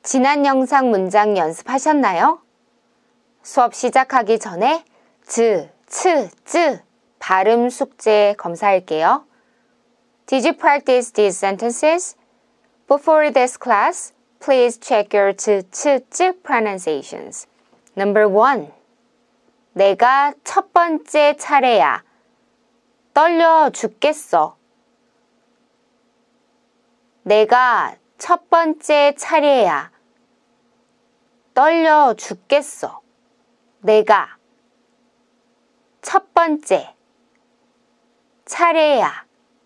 지난 영상 문장 연습하셨나요? 수업 시작하기 전에 즈, 츠, 쯔 발음 숙제 검사할게요. Did you practice these sentences? Before this class, please check your 즈, 츠, 쯔 pronunciations. Number 1. 내가 첫 번째 차례야. 떨려 죽겠어. 내가 첫 번째 차례야. 떨려 죽겠어. 내가 첫 번째 차례야.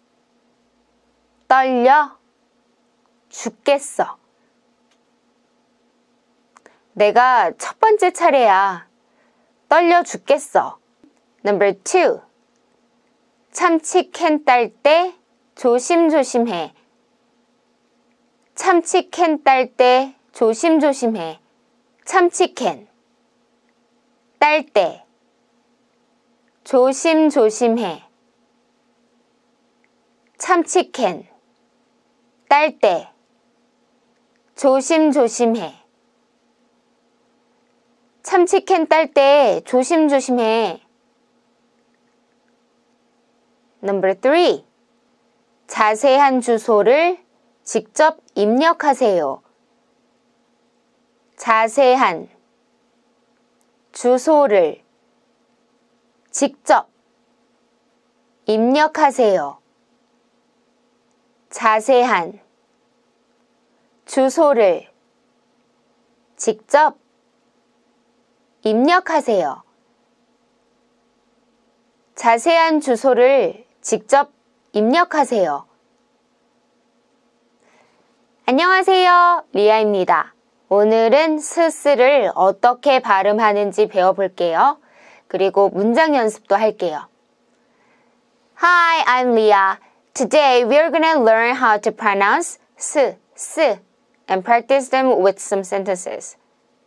떨려 죽겠어. 내가 첫 번째 차례야. 떨려 죽겠어. Number 2. 참치캔 딸 때 조심조심해. 참치캔 딸 때 조심조심해. 참치캔 딸 때 조심조심해. 참치캔 딸 때 조심조심해. 참치캔 딸 때 조심조심해. Number 3. 자세한 주소를 직접 입력하세요. 자세한 주소를 직접 입력하세요. 자세한 주소를 직접 입력하세요. 자세한 주소를 직접 입력하세요. 안녕하세요, 리아입니다. 오늘은 스스를 어떻게 발음하는지 배워볼게요. 그리고 문장 연습도 할게요. Hi, I'm Leah. Today we're gonna learn how to pronounce s, and practice them with some sentences.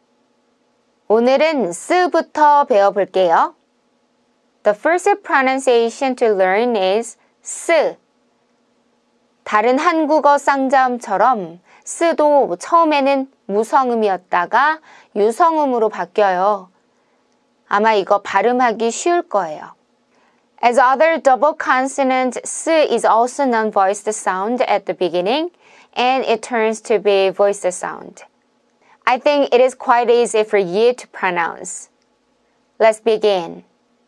오늘은 스부터 배워볼게요. The first pronunciation to learn is 스. 다른 한국어 쌍자음처럼 스도 처음에는 무성음이었다가 유성음으로 바뀌어요. 아마 이거 발음하기 쉬울 거예요. As other double consonant, 스 is also non-voiced sound at the beginning, and it turns to be voiced sound. I think it is quite easy for you to pronounce. Let's begin.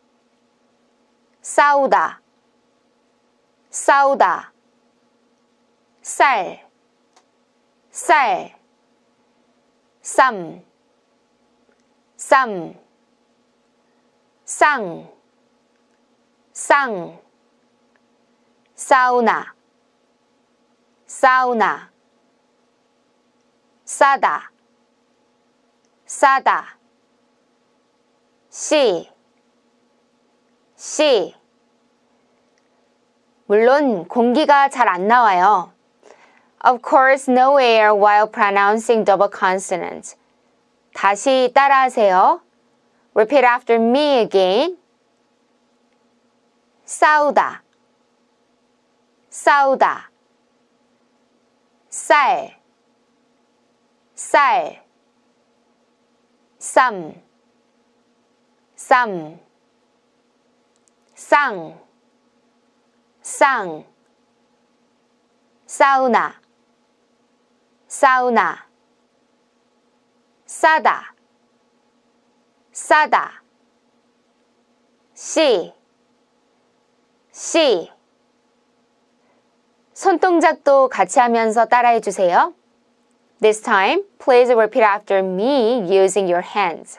싸우다, 싸우다. 쌀, 쌀. 쌈, 쌈. 쌍, 쌍. 사우나, 사우나. 싸다, 싸다. 씨, 씨. 물론 공기가 잘 안 나와요. Of course, no air while pronouncing double consonants. 다시 따라하세요. Repeat after me again. 싸우다, 싸우다. 쌀, 쌀. 쌈, 쌈. 쌍, 쌍. 사우나, 사우나. 싸다, 싸다. 씨, 씨. 손동작도 같이 하면서 따라해 주세요. This time, please repeat after me using your hands.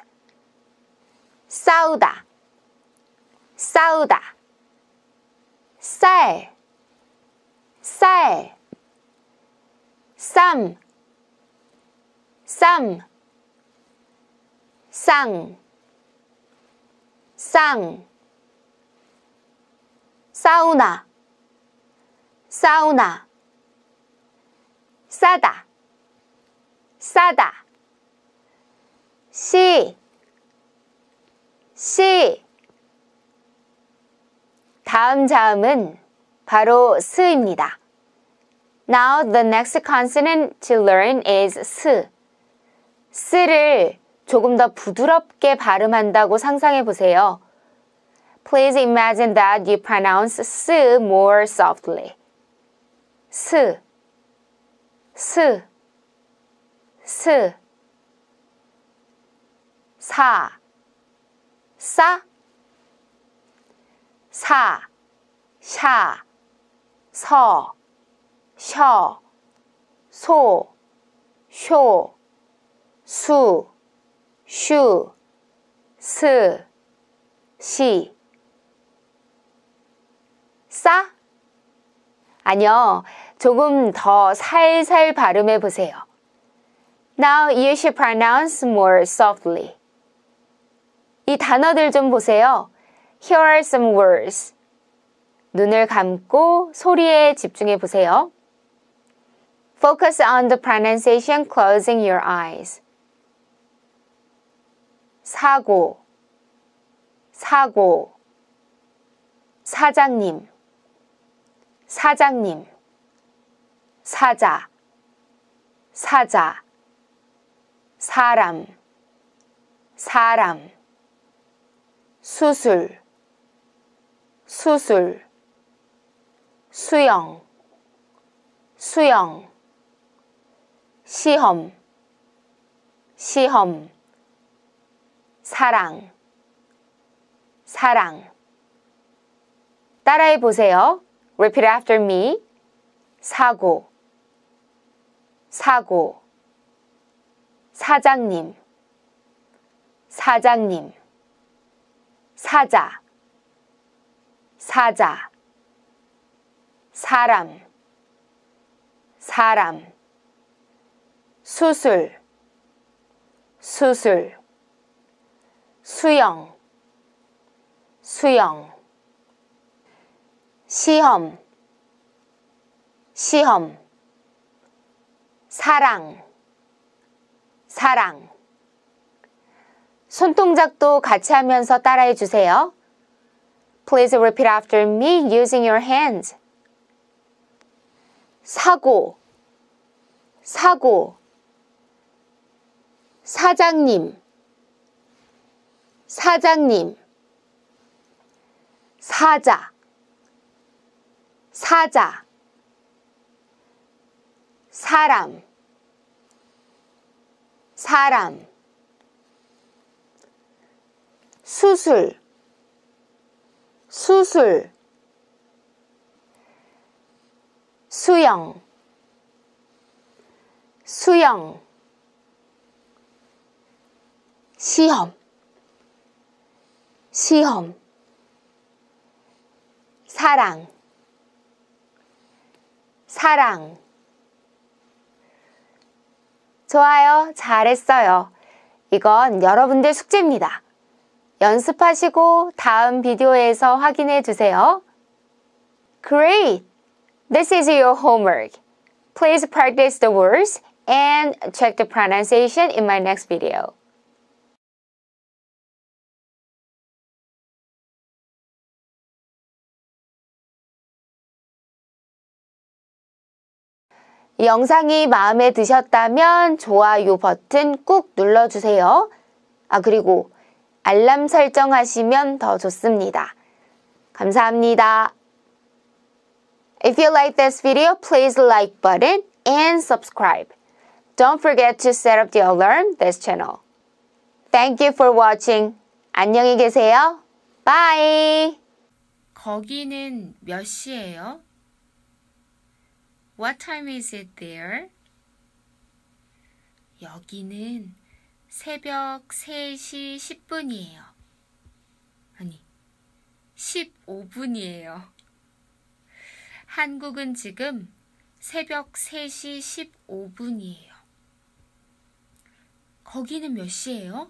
싸우다, 싸우다. 쌀, 쌀. 쌈, 쌈. 쌍, 쌍. 사우나, 사우나. 싸다, 싸다. 씨, 씨. 다음 자음은 바로 스입니다. Now the next consonant to learn is 스. 쓰를 조금 더 부드럽게 발음한다고 상상해 보세요. Please imagine that you pronounce s more softly. 스, 스, 스. 사, 싸, 사, 샤, 서, 셔, 소, 쇼, 수, 슈, 스, 시. 싸? 아니요, 조금 더 살살 발음해 보세요. Now you should pronounce more softly. 이 단어들 좀 보세요. Here are some words. 눈을 감고 소리에 집중해 보세요. Focus on the pronunciation closing your eyes. 사고, 사고, 사장님, 사장님, 사자, 사자, 사람, 사람, 수술, 수술, 수영, 수영, 시험, 시험, 사랑, 사랑. 따라해 보세요. Repeat after me. 사고, 사고, 사장님, 사장님, 사자, 사자, 사람, 사람, 수술, 수술, 수영, 수영, 시험, 시험, 사랑, 사랑. 손동작도 같이 하면서 따라해 주세요. Please repeat after me using your hands. 사고, 사고, 사장님, 사장님, 사자, 사자, 사람, 사람, 수술, 수술, 수영, 수영, 시험, 시험, 사랑, 사랑. 좋아요. 잘했어요. 이건 여러분들 숙제입니다. 연습하시고 다음 비디오에서 확인해 주세요. Great! This is your homework. Please practice the words and check the pronunciation in my next video. 이 영상이 마음에 드셨다면 좋아요 버튼 꾹 눌러주세요. 그리고 알람 설정하시면 더 좋습니다. 감사합니다. If you like this video, please like button and subscribe. Don't forget to set up the alarm this channel. Thank you for watching. 안녕히 계세요. Bye. 거기는 몇 시예요? What time is it there? 여기는 새벽 3시 10분이에요. 아니, 15분이에요. 한국은 지금 새벽 3시 15분이에요. 거기는 몇 시예요?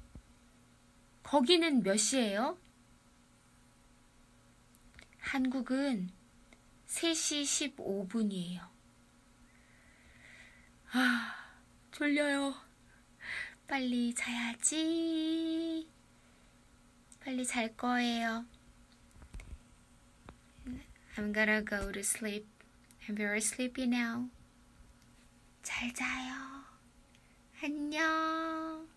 거기는 몇 시예요? 한국은 3시 15분이에요. 졸려요. 빨리 자야지. 빨리 잘 거예요. I'm gonna go to sleep. I'm very sleepy now. 잘 자요. 안녕.